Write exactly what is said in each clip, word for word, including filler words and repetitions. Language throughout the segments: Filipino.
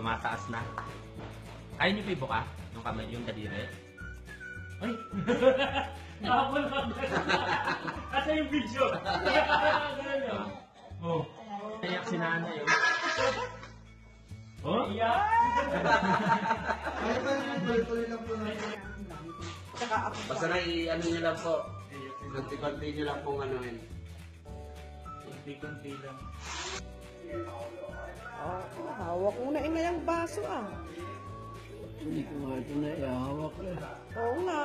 tumataas na. Kaya niyo pa ibuka? Yung kamay, yung daliri? Ay! Nakapon lang! Asa yung video? Ganun yun. Oh. Iyak si nanay yun. Oh? Iyak! Ay, ba naman, tuloy-tuloy lang po natin. Basta na i-ano nyo lang po. Konti-konti nyo lang pong anuhin. Konti-konti lang. Oh, hawak mo na ina yung baso ah. Hindi ko nga ito na ihawak eh. Oo nga.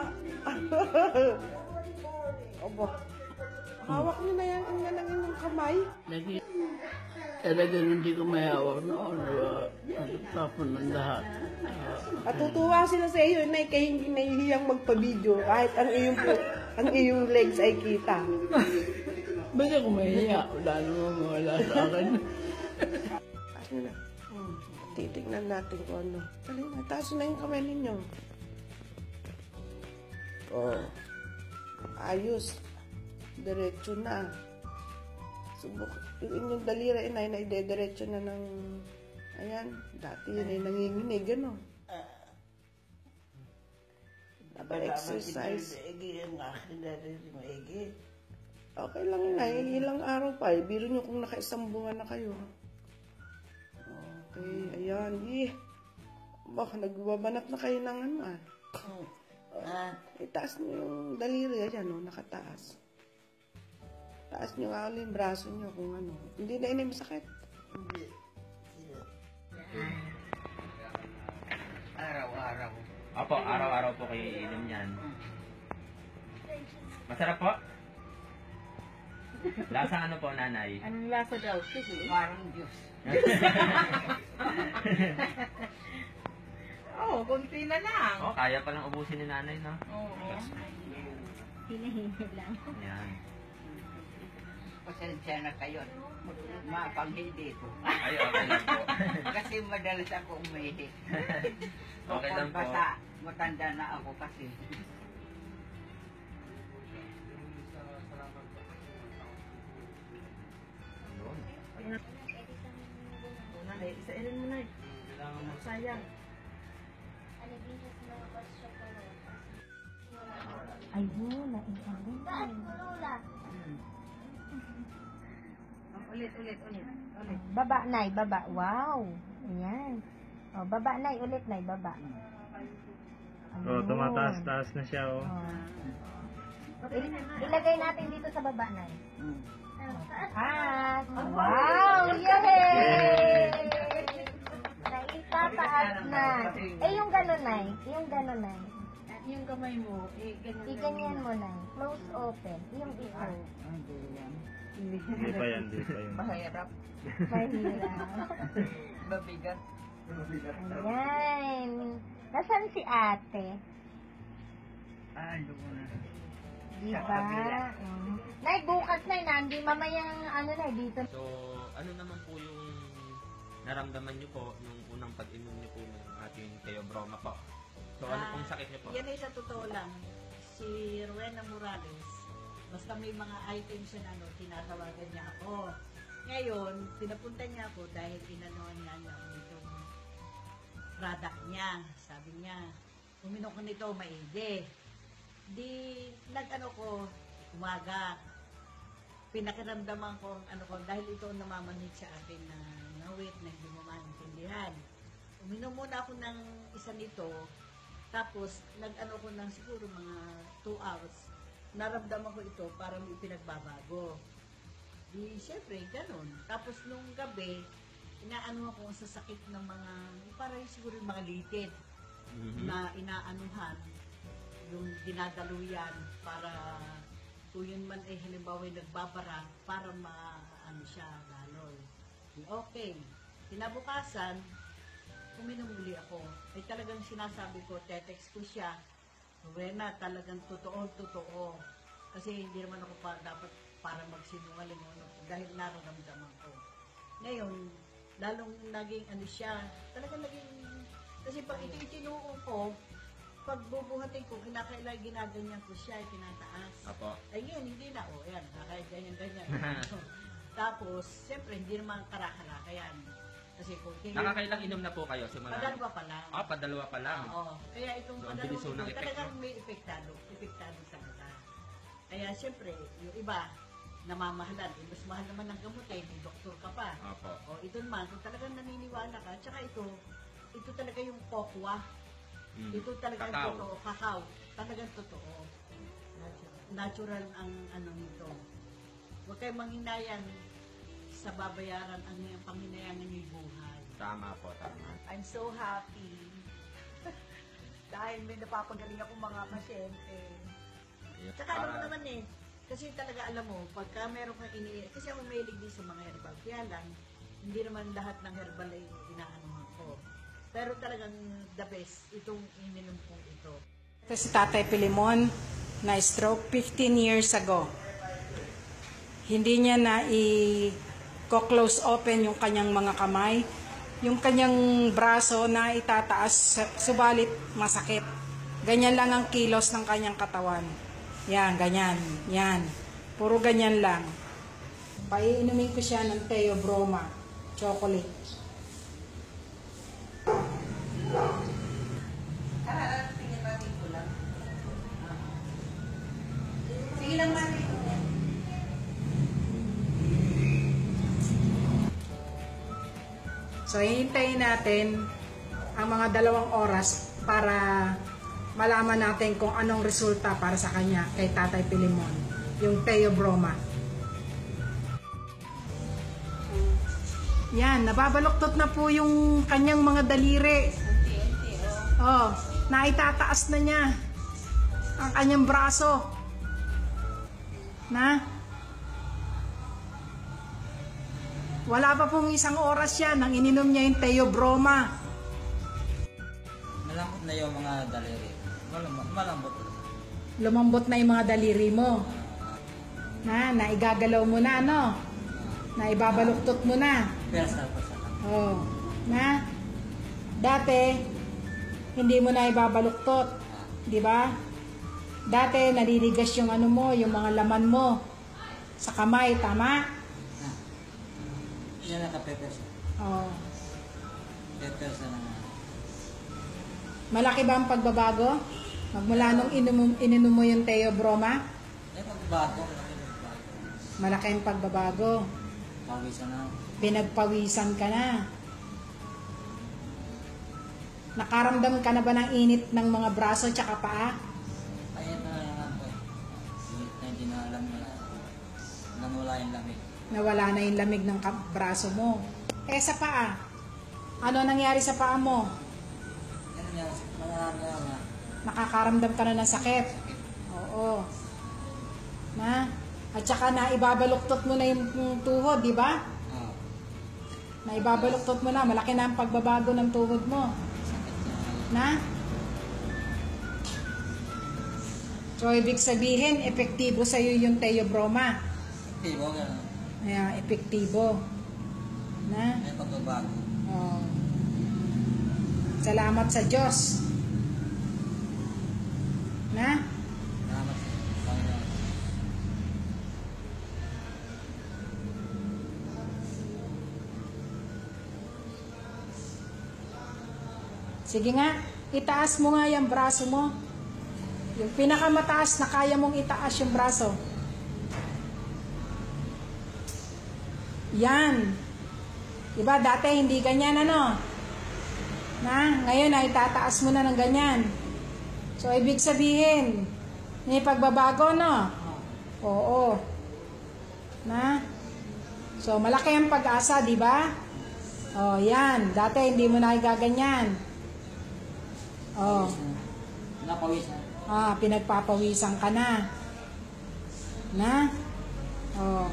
Obo. Hawak mo na yan ina ng inyong kamay. Lagi, talaga hindi ko may hawak noon. Natapon ng lahat. Natutuwa sila sa iyo, inay, kaya hindi nahihiyang magpa-video kahit ang iyong, ang iyong legs ay kita. Ba't ako mahiya? Wala naman mawala sa akin. Ano na? Hmm. Titignan natin kung ano. Dali na, taas na yung kamay ninyo. Oh. Ayos. Diretso na. Subok. Yung inyong daliri, inay, na ide-diretso na ng... Ayan. Dati yun ay nanginginig, ano? Dapat exercise. Okay lang yun ay. Ilang araw pa eh. Biro nyo kung naka-isang bunga na kayo. Okay, ayan. Eh. Baka nagbabanat na kayo ng ano ah. Uh, itaas nyo yung daliri. Ayan o, nakataas. Taas nyo nga ulit yung braso nyo kung ano. Hindi na inay masakit. Hindi. Araw-araw. Opo, araw-araw po kayo iinom yan. Masarap po? Lasa ano po, nanay? Anong lasa daw? Sige. Parang juice. Oo, oh, kunti na lang. Oh, kaya palang ubusin ni nanay, no? Oo. Hinahingi lang. Yan. Pasensya na kayo. Mapanghindi ko. Ay, okay lang po. Kasi madalas ako umihi. Okay lang po. Basta matanda na ako kasi. Nanay, isa-irin mo na eh. Sayang. Ayun, naintindihan. Ulit, ulit, ulit. Ulit. Baba, Nay, baba. Wow. Ayan. O, baba, Nay, ulit, Nay, baba. Oh, tumataas-taas na siya, oh. Oh. Il ilagay natin dito sa baba, Nay. Ah, wow! Yay! Naitataas na. Eh, yung gano'n, Nay. Yung gano'n, Nay. Yung kamay mo, eh, ganyan. Iganyan mo, Nay. Close open. Yung ito. Hindi pa yan, hindi pa yan. Mahirap. Mahirap. Mabigat. Ayan. Nasaan si ate? Ah, lumo na. Diba? Mm. Nay, bukas na yun. Hindi mamayang ano na dito. So, ano naman po yung naramdaman niyo po nung unang pag-inom niyo po ng ating Theobroma po? So, ano pong sakit niyo po? Yan ay sa totoo lang. Si Rowena Morales, basta may mga items siya na ano, tinatawagan niya ako. Ngayon, pinapunta niya ako dahil inanoan niya niya ako itong product niya. Sabi niya, uminom ko nito, maigi. Di, nag-ano ko, umaga, pinakiramdaman ko, ano ko, dahil ito namamanhid sa akin na nawit, na hindi mo maintindihan. Uminom muna ako ng isa nito, tapos, nag-ano ko ng siguro mga two hours, naramdaman ko ito, parang may pinagbabago. Di, syempre, ganun. Tapos, nung gabi, inaano ako sa sakit ng mga, parang siguro yung mga litid, mm-hmm. na inaanuhan, yung dinadaluyan para kung yun man ay halimbawa yung nagbabara para ma-ano siya lalo. Okay. Kinabukasan, uminom muli ako. Ay talagang sinasabi ko, tetext ko siya, Rowena, talagang totoo, totoo. Kasi hindi naman ako pa, dapat para magsinungaling ano, dahil nararamdaman ko. Ngayon, lalong naging ano siya, talagang naging, kasi pag ito itinoo ko, pag bubuhatin ko, kinakailangan ginaganyan ko siya, tinataas. Apo. Ay ngayon, hindi na, o, oh, ayan, ganyan-ganyan. Tapos, siyempre, hindi naman karakara, yan. Kasi kung kayo, Nakakailang inom na po kayo simula? padalwa pa lang. Ah, padalawa pa lang. Oo. Kaya itong So, ang padalwa bilis ho ng ito, epekto. talagang may epektado, epektado sa mata. Kaya siyempre, yung iba, namamahalan. Eh, mas mahal naman ng gamot eh, may doktor ka pa. Opo. O ito naman, kung talagang naniniwala ka, tsaka ito, ito talaga yung kokwa. Mm. Ito talagang Cacao. totoo, kakao. Talagang totoo. Natural, natural ang ano nito. Huwag kayong manghinayang sa babayaran ang ang panghinayangan ng buhay. Tama po, tama. I'm so happy. Dahil may napapagaling akong mga pasyente. Yes, Tsaka ano para- naman eh, kasi talaga alam mo, pagka meron kang ini... Kasi ako mahilig din sa mga herbal. Kaya lang, hindi naman lahat ng herbal ay inaanuhan ko. Pero talagang the best, itong ininom kong ito. Ito si Tatay Pilimon, na stroke fifteen years ago. Hindi niya na i-close open yung kanyang mga kamay. Yung kanyang braso na itataas, subalit masakit. Ganyan lang ang kilos ng kanyang katawan. Yan, ganyan. Yan. Puro ganyan lang. Paiinumin ko siya ng Theobroma, chocolate. Sige lang, mami. So, hihintayin natin ang mga dalawang oras para malaman natin kung anong resulta para sa kanya kay Tatay Pilimon, yung Theobroma. Yan, nababaluktot na po yung kanyang mga daliri. Oh, naitataas na niya ang kanyang braso. Na? Wala pa pong isang oras yan nang ininom niya yung Theobroma. Malambot na yung mga daliri. Malambot. Malambot. Lumambot na yung mga daliri mo. Na, naigagalaw mo na, no? Naibabaluktot mo na. Pero sa pa sa Oh, na? Dati, hindi mo na ibabaluktot. Di ba? Dati, naliligas yung ano mo, yung mga laman mo. Sa kamay, tama? Yan ang ka-peppers. Oh. Peppers na naman. Malaki ba ang pagbabago? Magmula nung ininom, ininom mo yung Theobroma, Eh, pagbago. Pagbago. malaki ang pagbabago. Pawisan na. Pinagpawisan ka na. Nakaramdam ka na ba ng init ng mga braso tsaka paa? Ayun na lang ako eh. Hindi na hindi na alam na namula yung lamig. Nawala na yung lamig ng ka- braso mo. Eh sa paa, ano nangyari sa paa mo? Ano yan? Mangarang na. Nakakaramdam ka na ng sakit. Oo. Na? At saka na ibabaluktot mo na yung yung tuhod, di ba? Oo. Na ibabaluktot mo na, malaki na ang pagbabago ng tuhod mo. Sakit na. Na? So, ibig sabihin, epektibo sa'yo yung Theobroma. Tibo gano'n. Ayan, epektibo. Na? May pagbabago. Oh. Salamat sa Diyos. Na? Salamat sa Panginoon. Sige nga, itaas mo nga yung braso mo. Yung pinakamataas na kaya mong itaas yung braso. Yan. Diba, dati hindi ganyan ano? Na, ngayon ay tataas mo na ng ganyan. So, ibig sabihin, may pagbabago, no? Oo. Na? So, malaki ang pag-asa, di ba? Oh, yan. Dati hindi mo na igaganyan. Oh. Napawisan. Ah, pinagpapawisan ka na. Na? Oh.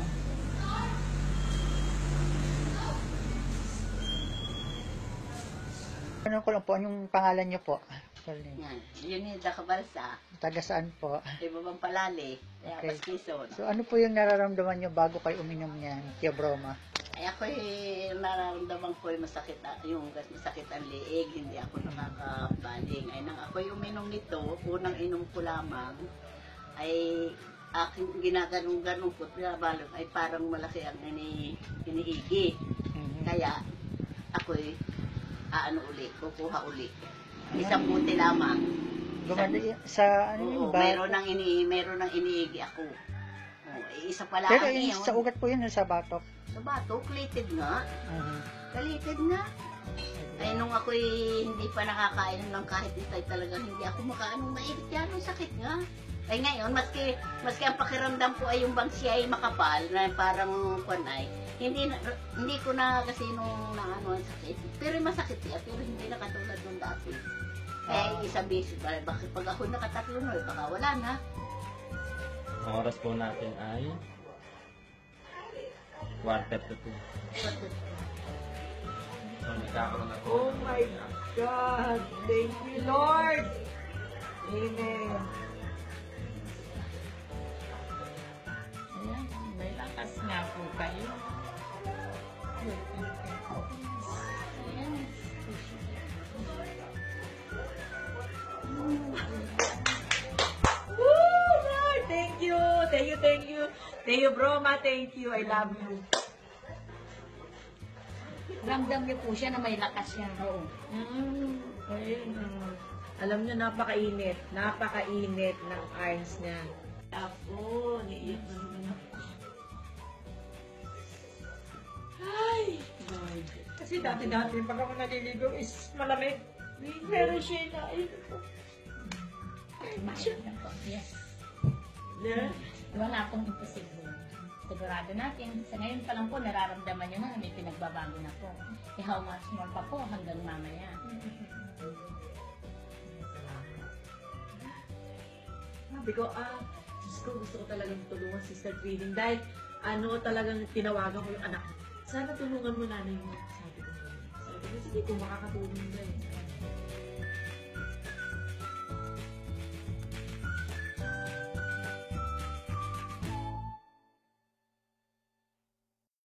Ano ko lang po, anong pangalan niyo po? Yan. Yun yung Dakabalsa. Taga saan po? Ibabang Palali. Kaya Okay. Paskison. So ano po yung nararamdaman niyo bago kayo uminom niyan, Theobroma? Ay ako'y nararamdaman ko yung masakit, yung masakit ang liig, hindi ako nakakabaling. Ay nang ako'y uminom nito, unang inom ko lamang, ay aking ginaganong-ganong ko, pinabalot, ay parang malaki ang ini, iniigi. Mhm. Kaya, ako'y aano uli, kukuha uli. Isang buti lamang. Gumali sa ano Oo, yung bato? meron nang ini, meron nang iniigi ako. Oo, eh, isa pala Pero ang yung iyon. sa ugat po yun, sa batok. Sa bato, plated nga. Uh-huh. Kalitid nga. Ay, nung ako'y hindi pa nakakain ng kahit itay talaga, hindi ako makaanong mainit yan. Ang sakit nga. Ay ngayon, maski, maski ang pakiramdam ko ay yung bang siya ay makapal, na parang kunay, hindi na, hindi ko na kasi nung naano ang sakit. Pero masakit siya, pero hindi na katulad nung dati. Kaya isabi, bakit pag ako nakatatlo na, baka wala na. Ang oras po natin ay quarter to two. So, nagkakaroon na po. Oh my God! Thank you, Lord! Amen. Ayan, may lakas nga po kayo. Ayan. Woo! Lord, thank you! Thank you, thank you. Theobroma, thank you. I love you. Ramdam niyo po siya na may lakas siya. Oo. Mm, ayun, mm. Alam niyo, napakainit. Napakainit ng arms niya. Ako, niiyak na naman ako. Ay, Lord. Kasi dati-dati, pag ako naliligo is malamig. Meron siya na, ayun po. Masya na po. Yes. Yeah. Wala pong imposible. Sigurado natin, sa ngayon pa lang po, nararamdaman nyo na may pinagbabago na po. E how much more pa po hanggang mamaya. Sabi ko, ah, Diyos ko, gusto ko talagang tulungan si Sister Feeling dahil ano talagang tinawagan ko yung anak ko. Sana tulungan mo nanay mo. Sabi ko, sabi ko, sige, kung makakatulong na eh.